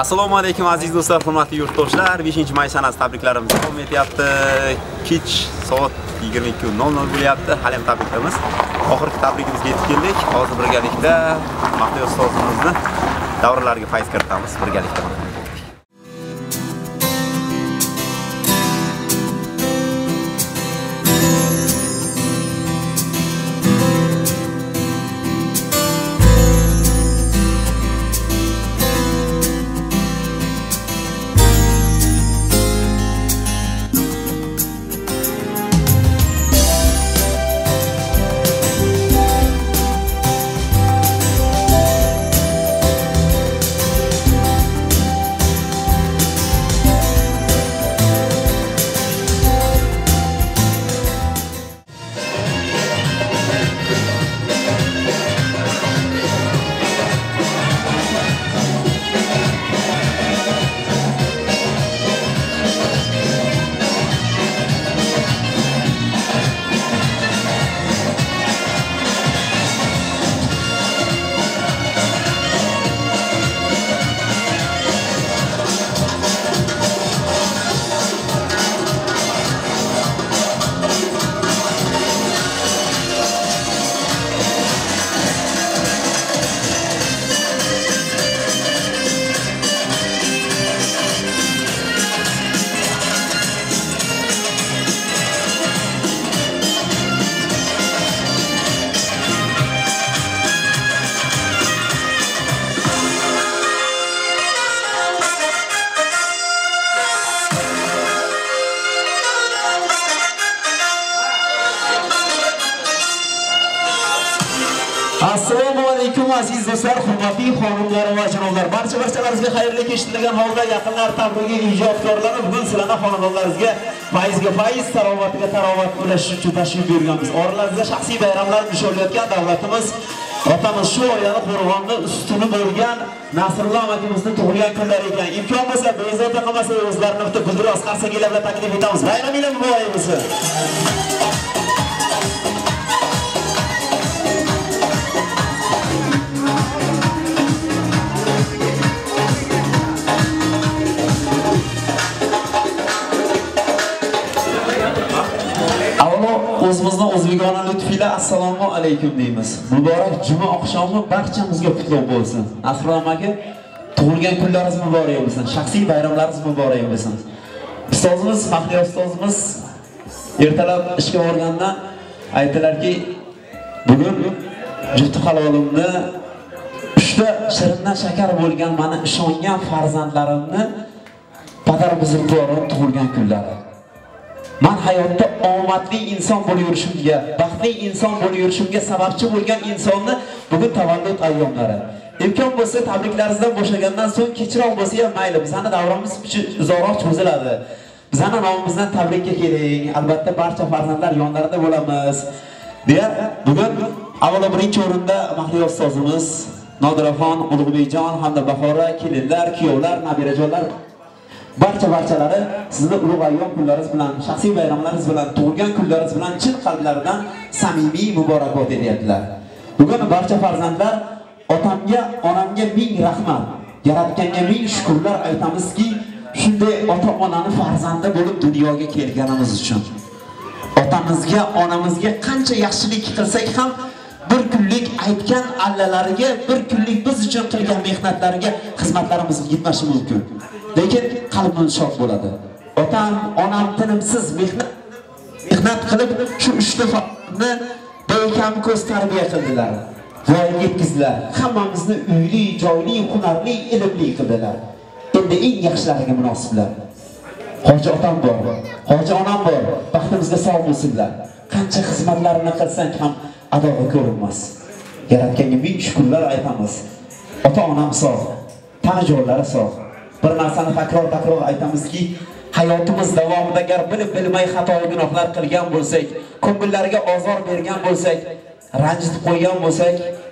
Assalomu alaykum aziz do'stlar, hurmatli yurtdoshlar. 5-may sanasi tabriklarimiz davom etyapti. Kech soat 22:00 bo'lyapti. Hali ham tabriklaymiz. Oxirgi tabrikimizga yetib keldik. Hozir birgalikda Mahdiy ustozimizni davrlarga fayz kiritamiz birgalikda. Assalomu alaykum aziz do'stlar, hurmatli xonimlar va janoblar. Barchalaringizga xayrli kechdirilgan holda yaqinlar tabrigi ijodkorlari bugun sizlarga xonadonlaringizga fayzga fayz, tarovatiga tarovat bo'lish uchun tashrif buyurganmiz. Oralaringizda shaxsiy bayramlar nishonlayotgan davlatimiz otamiz shu oilani qo'rg'onni ustuni bo'lgan Nasrullo akamizning tug'ilgan kunlari ekan. Imkon bo'lsa bezovta qilmasa o'zlarini bitta Guldir Asqar Sagilar bilan taklif etamiz. Bayramingiz muborak bo'lsin. O'zimizning o'zbekona lutfilar assalomu alaykum deymiz. Muborak juma oqshomi barchamizga qutlug' bo'lsin. Asrom aka, tug'ilgan kunlaringiz muborak bo'lsin. Shaxsiy bayramlaringiz muborak bo'lsin. Ustozimiz, Mahdiy ustozimiz ertalab ishga borgandan aytdilarki, bugun jufti halolimni uchta shirindan shakar bo'lgan meni ishongan farzandlarimni padar buzrukvorim tug'ilgan kunlari. Men hayotda omadli inson bo'lib yurishimga, baxtli inson bo'lib yurishimga sababchi bo'lgan insonni bugun tavallud ayyomlari. Imkon bo'lsa tabriklaringizdan bo'shagandan so'ng kechroq bo'lsa ham mayli, bizning davramiz uzoqroq cho'ziladi. Bizning nomimizdan tabrikka keling. Albatta barcha farzandlar yonlarida bo'lamiz. Deya bugun avvalo birinchi o'rinda Mahdiy ustozimiz Nodiraxon, Ulug'bekjon hamda Bahora, kelinlar, kuyovlar, nabirajonlar barchalari sizni ulug' ayyom kunlaringiz bilan, shaxsiy bayramlaringiz bilan, tug'ilgan kunlaringiz bilan chin qalblaridan samimiy muborakbod etyaptilar. Bugun barcha farzandlar otamga, onamga ming rahmat, yaratganga ming shukrlar aytamizki, shunday ota-onani farzandi bo'lib dunyoga kelganimiz uchun. Otamizga, onamizga qancha yaxshilik qilsak ham bir kunlik aytgan allalariga, bir kunlik biz uchun qilgan mehnatlariga xizmatlarimiz yetmashi mumkin. Lekin qalbim shod bo'ladi. Otam, onam tinimsiz mehnat qilib shu uchta farzandni bekam ko'z tarbiya qildilar. Voyaga yetkazdilar. Hammamizni uyli, joyli, hunarli, ilmli qildilar. Endi eng yaxshilariga munosiblar. Hoji otam bor, hoji onam bor. Baxtimizga sog' bo'lsinlar. Qancha xizmatlarini qilsak ham adoga ko'rinmas. Yaratganga ming shukrlar aytamiz. Ota-onam sog', tanajonlari sog'. Bir narsani takror aytamizki, hayotimiz davomida agar bilib-bilmay xato gunohlar qilgan bo'lsak, ko'ngillariga ozor bergan bo'lsak, ranjitib qo'ygan bo'lsak,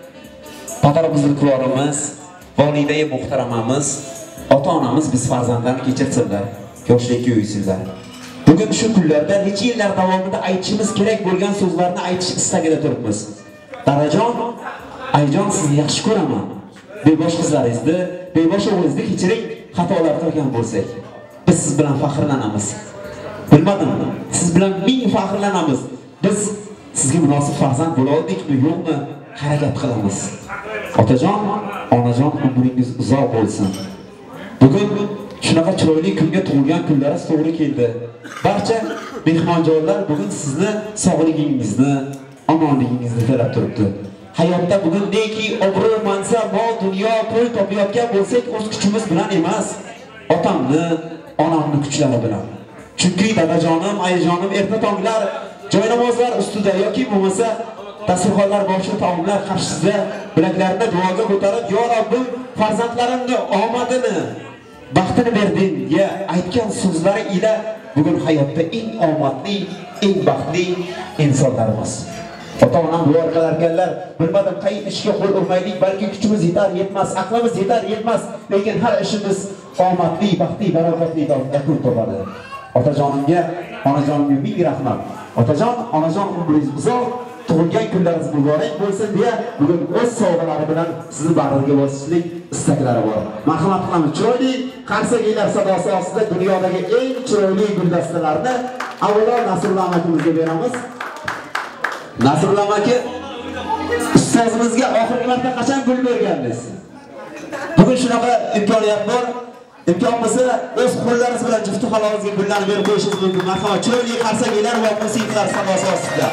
padar buzrukvorimiz, volidai muhtaramamiz, ota-onamiz biz farzandlarni kechirsinlar, yoshlikka yo'ysinlar. Bugun shu kunlarda necha yillar davomida aytishimiz kerak bo'lgan so'zlarni aytish istagida turibmiz. Darajon, ayjon sizni yaxshi ko'raman. Bebosh qizlaringizni, bebosh o'g'lingizni kechiring. xatolar qilgan bo'lsak, biz siz bilan faxrlanamiz. Bilmadim, siz bilan ming faxrlanamiz. Biz sizga munosib farzand bo'la oldikmi, yo'qmi, harakat qilamiz. Otajon, onajon, umringiz uzoq bo'lsin. Bugun shunaqa chiroyli kunga tug'ilgan kunlaringiz to'g'ri keldi. Barcha mehmonjonlar bugun sizni sog'ligingizni, omonligingizni tilab turibdi. Hayotda bugun neki obro', mansab, mol, dunyo, pul topayotgan bo'lsak, o'z kuchimiz bilan emas, otamni, onamni kuchlari bilan. Chunki dadajonim, ayajonim erta tonglar joynamozlar ustida yoki bo'lmasa dasturxonlar boshida taomlar qarshisida bilaklarini duoga ko'tarib, "Yo Robbim, farzandlarimni omadini, baxtini berding" deya aytgan so'zlari ila bugun hayotda eng omadli, eng baxtli insonlarimiz. Ota-onam duo qilarkanlar, bilmadim qaysi ishga qo'l urmaylik, balki kuchimiz yetar, yetmas, aqlimiz yetar, yetmas, lekin har ishimiz omadli, baxtli, barakatli yakun topadi. Otajonimga, onajonimga ming rahmat. Otajon, onajon umringiz uzoq, tug'ilgan kunlaringiz muborak bo'lsin deya bugun o'z sovg'alari bilan sizni bag'riga bosishlik istaklari bor. Marhamat qilamiz. Chiroyli qarsakiylar sadosi ostida dunyodagi eng chiroyli guldastalarni avvalo Nasrullo amakimizga beramiz. Nasrullo amaki, ustozimizga oxirgi marta qachon gul bergandingiz? Bugun shunaqa imkoniyat bor. Imkon bo'lsa, o'z qo'llaringiz bilan jufti xalog'ingizga gullarni berib qo'yishingiz mumkin. Marhamat, chiroyli qarsakiylar va musiqalar sadosi ostida.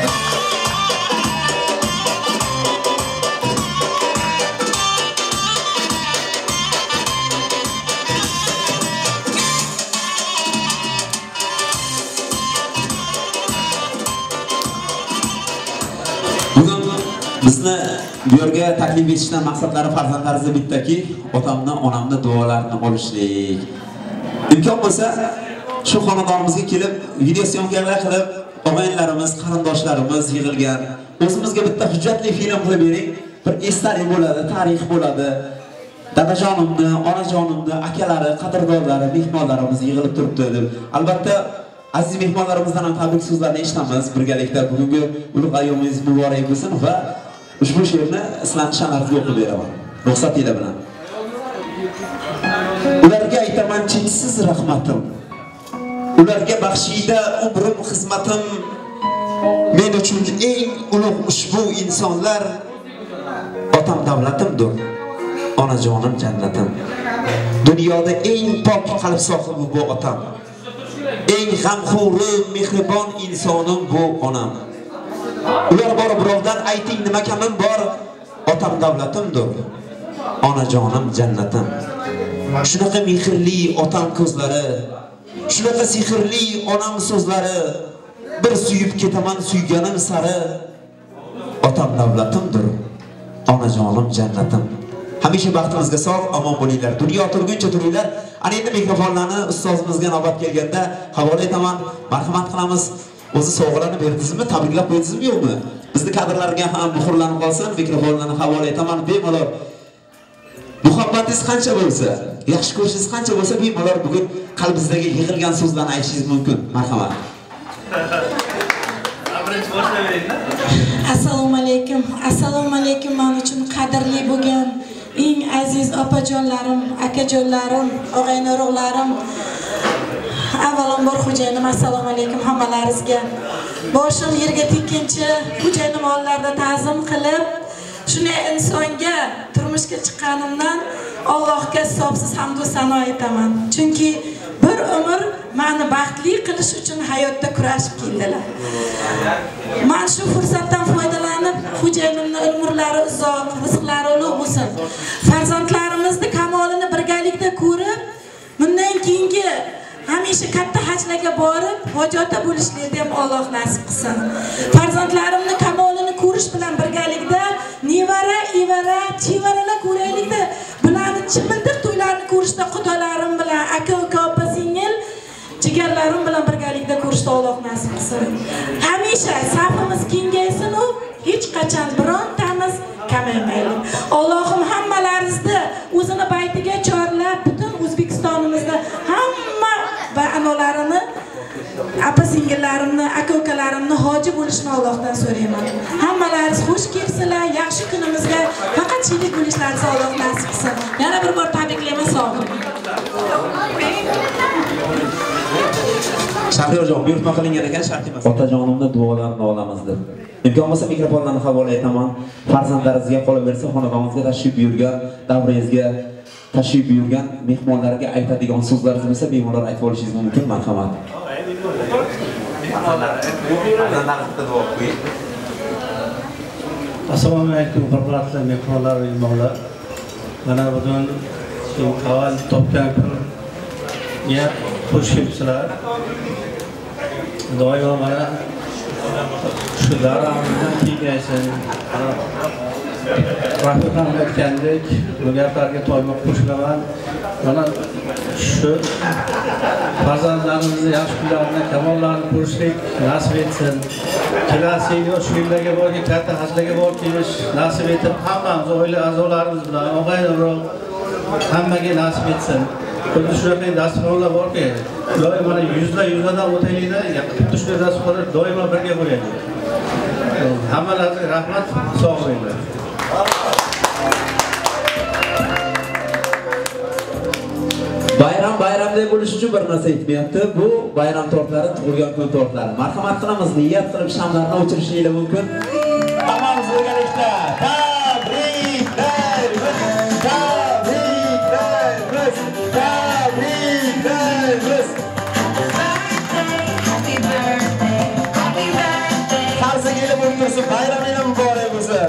Bugun bizni bu yerga taklif etishdan maqsadlari farzandlaringizni bittaki, otamni, onamni duolarini olishlik. Imkon bo'lsa, shu xonadonimizga kelib, video syomkalar qilib, og'aynilarimiz, qarindoshlarimiz yig'ilgan, o'zimizga bitta hujjatli film qilib bering. Bir esdalik bo'ladi, tarix bo'ladi. Dadajonimni, onajonimni, akalari, qadrdonlari, mehmonlarimiz yig'ilib turibdi deb. Albatta aziz mehmonlarimizdan ham tabrik so'zlarini eshitamiz birgalikda. Bugungi ulug' ayyomingiz muborak bo'lsin va ushbu she'rni sizlarning sha'nlaringizga o'qib beraman. Ruxsatinglar bilan. Ularga aytaman cheksiz rahmatim. Ularga baxshida umrim xizmatim. Men uchun eng ulug' ushbu insonlar otam davlatimdir. Onajonim jannatim. Dunyoda eng pok qalb sohibi bu otam. Eng g'amxo'ri, mehribon insonim bu onam. Ular bor birovdan ayting nima kamim bor, otam davlatimdir. Onajonim jannatim. Shunaqa mehrli otam ko'zlari, shunaqa sehrli onam so'zlari, bir suyib ketaman suyganim sari. Otam davlatimdir. Onajonim jannatim. Hamisha baxtimizga sog', omon bo'linglar. Dunyo turguncha turinglar. Ana endi mikrofonlarni ustozimizga navbat kelganda havola etaman. Marhamat qilamiz. O'zi sovg'alarni berdingizmi, tabriklab qo'ydingizmi yo'qmi? Bizni kadrlarga ham muhrlanib qolsin. Mikrofonlarni havola etaman. Bemalol muhabbatingiz qancha bo'lsa, yaxshi ko'rishingiz qancha bo'lsa, bemalol bugun qalbingizdagi yig'ilgan so'zlarni aytishingiz mumkin. Marhamat. Assalomu alaykum. Assalomu alaykum. Men uchun qadrli bo'lgan eng aziz opajonlarim, akajonlarim, og'ayni-o'g'larim. Avvalambor xo'jayinim, assalomu alaykum hammalaringizga. Boshim yerga tekkinchi, xo'jayinim ollarda ta'zim qilib, shunday insonga turmushga chiqqanimdan Allohga hisobsiz hamd va sano aytaman. Chunki bir umr meni baxtli qilish uchun hayotda kurashib keldilar. Men shu fursatdan foydalanib, xo'jayinimning umrlari uzoq, rizqlari ulug' bo'lsin. Farzandlarimizni kamolini birgalikda ko'rib, bundan keyingi hamisha katta hajlarga borib, hojatda bo'lishlarni ham Alloh nasib qilsin. Farzandlarimni kamolini ko'rish bilan birgalikda nevara, evara, chevaralar ko'raylikda, bularni chimindiq to'ylarini ko'rishda qudalarim bilan, aka-uka, opa-singil, jigarlarim bilan birgalikda ko'rishda Alloh nasib qilsin. Hamisha safimiz kengaysin u hech qachon birontamiz kamaymaylik. Allohim hammalaringizni o'zini baytiga chorlab, butun O'zbekistonimizda hamma va anolarini, apa-singillarimni, aka-ukalarimni hoji bo'lishini Allohdan so'rayman. Hammalaringiz xush kelsinlar, yaxshi kunimizga faqat chilik bo'lishlaringizni Alloh nasib qilsin. Yana bir bor tabriklayman, sog' bo'ling. Shahriyorjon buyurtma qilingan ekan shart emas. Otajonimning duolarini olamiz deb. Imkon bo'lsa mikrofonlarni havola etaman. Farzandlaringizga qolaversa xonadoningizga tashrif buyurgan, davringizga tashrif buyurgan mehmonlarga aytadigan so'zlaringiz bo'lsa bemalol aytib olishingiz mumkin. Marhamat. Assalomu alaykum hurmatli mehmonlar va mehmonlar. Mana bugun avval topgan kunga xush kelibsizlar. Doimo mana shu daramizdan kengaysin. Rahmat ham aytgandek, bu gaplarga to'ymoq qo'shilaman. Mana shu farzandlarimizni yaxshi kunlarni, kamollarini ko'rishlik nasib etsin. Kelasi yosh yillarga borki, katta hajlarga borib kelish nasib etib, hammamiz oila a'zolarimiz bilan og'ayniroq hammaga nasib etsin. Xuddi shunaqa dasturlar borki, doimo mana yuzlardan o'taylikda, xuddi shunday dasturlar doimo birga bo'laylik. Hammalarga rahmat, sog' bo'linglar. Bayramday bo'lish uchun bir narsa aytmayapti. Bu bayram tortlari, tug'ilgan kun tortlari. Marhamat qilamiz, niyat qilib shamlarni o'chirishingiz mumkin. Hammamiz birgalikda tabriklaymiz. Qarsa kelib o'tirsin, bayramingiz muborak bo'lsin.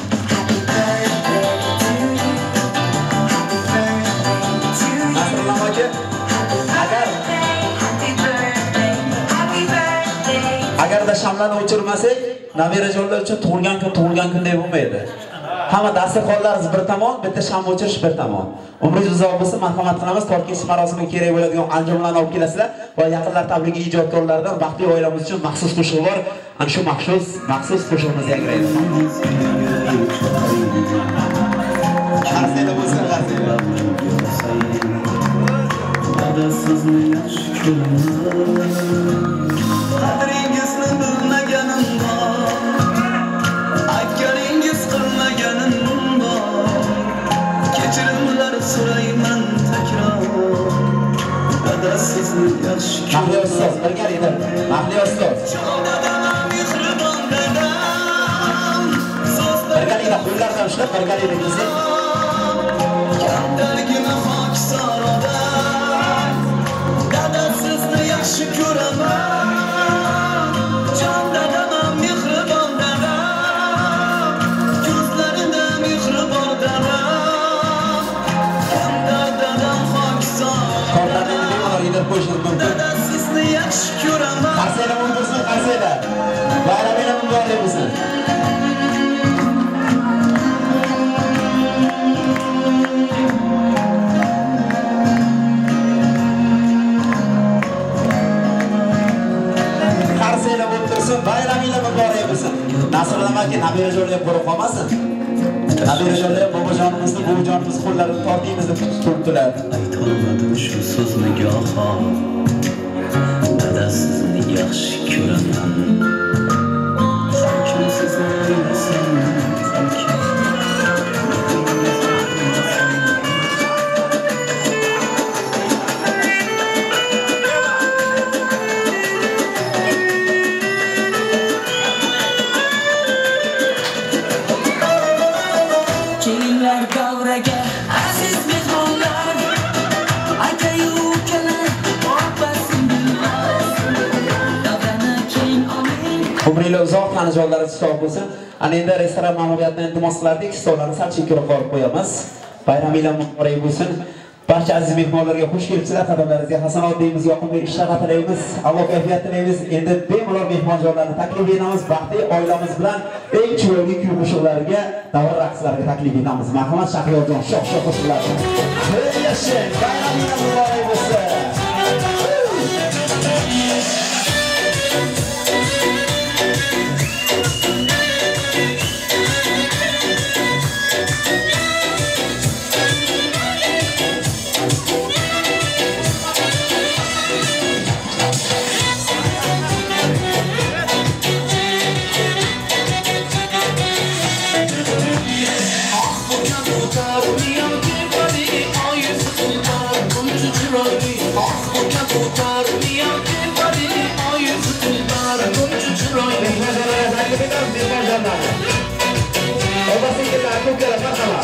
Agarda shamlarni o'chirmasak, nabirajonlar uchun tug'ilgan kunday bo'lmaydi. Hamma dasturxonlaringiz bir tomon, bitta sham o'chirish bir tomon. Umringiz uzoq bo'lsin, marhamat qilamiz. Tortkish marosimiga kerak bo'ladigan anjomlarni olib kelasizlar va yaqinlar tabrigi ijodkorlaridan baxtli oilamiz uchun maxsus qo'shiq bor. Ana shu maxsus qo'shiqimiz yangraydi. Qarsayda bo'lsin, qarsayda. Sizni yaxshi ko'raman. Qadringizni bilmaganim bor. Aytganingiz qilmaganim bor. Kechirimlar so'rayman takror. Dada sizni yaxshi ko'raman. Mahliyo ustoz, birgalikda. Mahliyo ustoz. Birgalikda qo'llardan ushlab, birgalikda kizing. Kattaligini hok saroda. Yaxshi ko'raman. Jon dadam mehribon dadam. Ko'zlarida mehribon dadam. Kamdar dadam hokson. Qorlarni bemalol qo'shib mumkin. Dada sizni yaxshi ko'raman. Qarsaylar bo'lsin, qarsaylar. Bayramingiz muborak bo'lsin. Bayramingiz muborak bo'lsin. Nasrlamak nabirajonlar ko'rib qolmasin. Nabirajonlar bobojonimizni, buvijonimizni qo'llarini tortiymiz deb turibdilar. Aytolmadim shu so'zni goho. Dada sizni yaxshi ko'raman. Chunki sizni bilaman. Umringlar uzoq, tanijoqlaringiz sog' bo'lsin. Ana endi restoran ma'muriyatidan iltimos qilardik, stollarni sal chekkaroq olib qo'yamiz. Bayramingiz muborak bo'lsin. Barcha aziz mehmonlarga xush kelibsizlar. Qadamlaringizga hasanot deymiz, yoqimli ishlar tilaymiz, Alloh kayfiyat tilaymiz. Endi bemalol mehmonjonlarni taklif etamiz. Baxtli oilamiz bilan eng chiroyli kuy qo'shiqlariga, davr raqslariga taklif etamiz. Marhamat, Shahriyorjon, shoh-shoh qo'shiqlar. Yashang, bayramingiz muborak bo'lsin. Road. Ko'ramiz mehmonlarni. Oba-singillar, ko'klar, marhamat.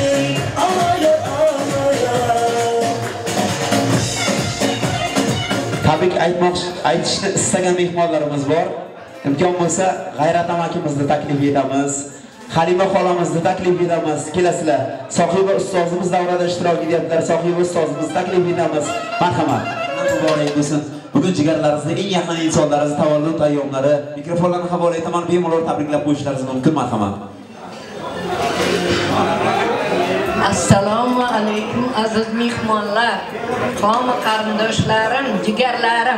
Tabrik aytishni istagan mehmonlarimiz bor. İmkon bo'lsa, G'ayrat amakimizni taklif etamiz. Halima xolamizni taklif etamiz. Kelasizlar. Sohiba ustozimiz davrada ishtirok etyaptilar. Sohiba ustozimizni taklif etamiz. Marhamat. Muborak bo'lsin. Bugun jigarlaringizning eng yaqin insonlaringiz tavallud ayyomlari. Mikrofonlarni havola etaman, bemalol tabriklab qo'yishlaringiz mumkin. Marhamat. Assalomu alaykum aziz mehmonlar, qavmi qarindoshlarim, jigarlarim.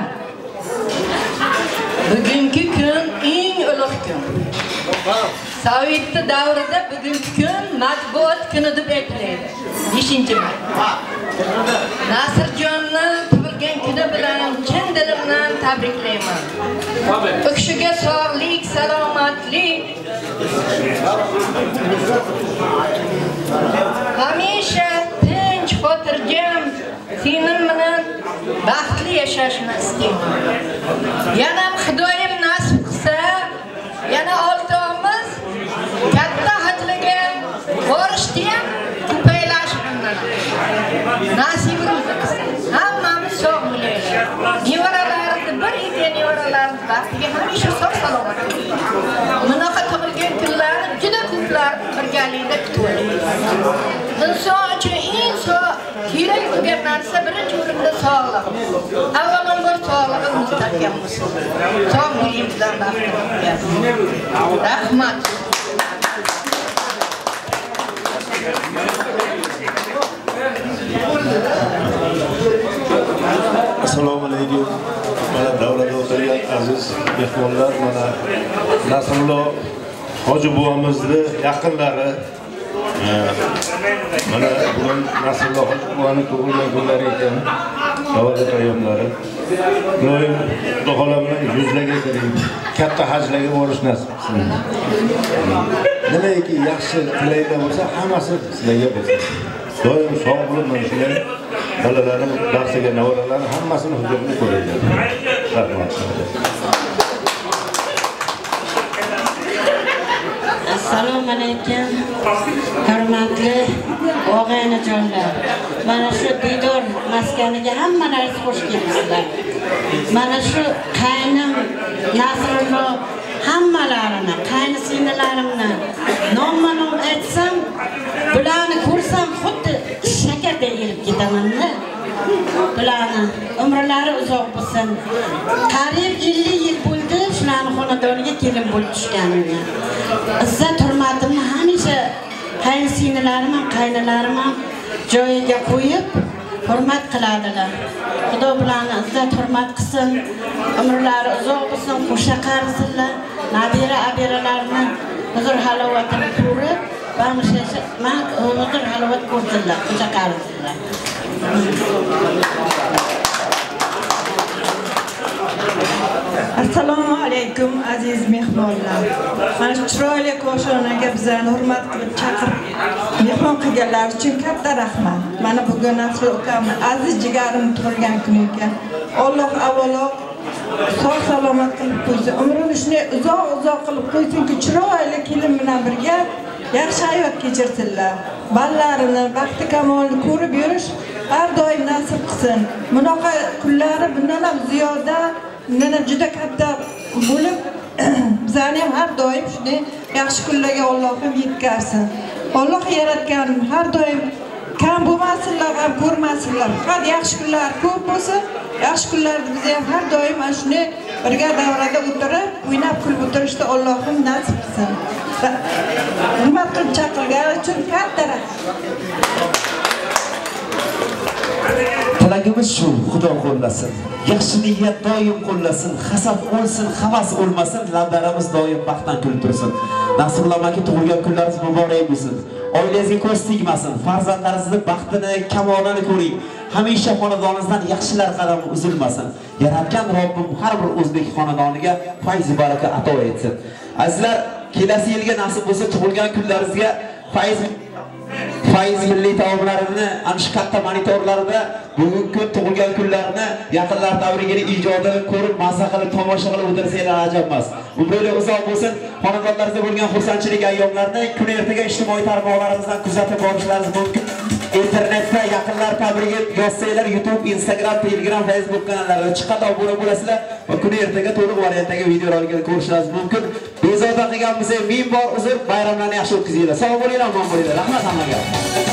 Bugungi kun eng ulug' kun. Sovet davrida bugungi kun matbuot kuni deb aytiladi. 5-may. Nasirjonning tug'ilgan kuni bilan chin dilimdan tabriklayman. U kishiga sog'lik, salomatlik, hamisha tinch, xotirjam, sening bilan baxtli yashashni istayman. Yana Xudoyim nasib qilsa, yana 6 oyimiz katta hajlarga borishdi ham ko'paylashimiz. Nasibimiz qilsa, hammamiz sog' bo'laylik. Nevaralarimizni bir ekan nevaralarimiz baxtiga hamisha sog' salomat bo'laylik. Bunaqa tug'ilgan kunlarni juda ko'plar birgalikda kutib. İnson uchun eng kerak bo'lgan narsa birinchi o'rinda sog'liq. Avvalambor sog'lig'imiz mustahkam bo'lsin. Sog' bo'layimizdan baxtli. Rahmat. Assalomu alaykum. Mana davlatda o'tirgan aziz mehmonlar, mana Nasrullo hoji buvamizni yaqinlari. Mana bugun Nasrullo hoji buvaning tug'ilgan kunlari ekan. Tavallud ayyomlari. Doim Xudo xohlagan yuzlarga kiring, katta hajlarga borish nasib qilsin. Nimaiki yaxshi tilaylar bo'lsa, hammasi sizlarga bo'lsin. Doim sog' bo'lib, mana shunday balalarim, darsiga navaralarim hammasini huzurida ko'raylar. Rahmat. Assalomu alaykum. Hurmatli og'aynajonlar. Mana shu diydor maskaniga hammalaringiz xush kelibsizlar. Mana shu qaynim Nasrullo hammalarini, qayni singillarimni nomma-nom aytsam, bularni ko'rsam xuddi shakardek erib ketaman-da. Bularni umrlari uzoq bo'lsin. Qariyb 50 yil bo'ldi shularni xonadoniga kelin bo'lib tushganimni. İzzat hurmatimni hamisha qaynsingilarim ham, qaynalarim ham joyiga qo'yib hurmat qiladilar. Xudo bularni izzat hurmat qilsin, umrlari uzoq bo'lsin, qo'sha qarsinlar, nabira abiralarni huzur halovatini ko'rib, bag'ishlashi, huzur halovat ko'rsinlar, qo'sha qarsinlar. Assalomu alaykum aziz mehmonlar. Mana shu chiroyli ko'shonaga bizlarni hurmat qilib chaqirib mehmon qilganlar uchun katta rahmat. Mana bugun Nasr ukamni aziz jigarim tug'ilgan kuni ekan. Alloh avvalo sog' salomat qilib qo'ysin. Umrini shunday uzoq qilib qo'ysinki, chiroyli kelin bilan birga yaxshi hayot kechirsinlar. Ballarini, baxti kamolini ko'rib yurish har doim nasib qilsin. Bunaqa kunlari bundan ham ziyoda Nana juda katta bo'lib, bizlarni ham har doim shunday yaxshi kunlarga Allohim yetkazsin. Alloh yaratgan har doim kam bo'lmasinlar, ham ko'rmasinlar. Faqat yaxshi kunlar ko'p bo'lsa, yaxshi kunlarda biz ham har doim mana shunday birga davrada o'tirib, o'ynab kulib o'tirishda Allohim nasib qilsin. Hurmat qilib chaqirgani uchun katta rahmat. Tilagimiz shu, Xudo qo'llasin. Yaxshi niyat doim qo'llasin, hasad o'lsin, havas o'lmasin, lablarimiz doim baxtdan kulib tursin. Nasrullo aka tug'ilgan kunlaringiz muborak bo'lsin. Oilangizga ko'z tegmasin, farzandlaringizning baxtini, kamolini ko'ring. Hamisha xonadoningizdan yaxshilar qadami uzilmasin. Yaratgan Robbim har bir o'zbek xonadoniga fayz baraka ato etsin. Azizlar, kelasi yilga nasib bo'lsa tug'ilgan kunlaringizga Faiz milliy taomlarini, ana shu katta monitorlarda bugungi kun tug'ilgan kunlarini, yaqinlar tabrigini ijodini ko'rib, mazza qilib, tomosha qilib o'tirsanglar ajab emas. Umringiz uzoq bo'lsin. Xonadonlaringizda bo'lgan xursandchilik ayyomlarini kun ertaga ijtimoiy tarmoqlarimizdan kuzatib borishlaringiz mumkin. İnternetda yaqinlar tabrigi yozsanglar, YouTube, Instagram, Telegram, Facebook kanallarida chiqadi, obuna bo'lasizlar va kun ertaga to'liq variantdagi videolarni ko'rishingiz mumkin. Bezovta qilganimizga ming bor uzr, bayramlarni yaxshi o'tkazinglar. Sog' bo'linglar, omon bo'linglar. Rahmat hammaga.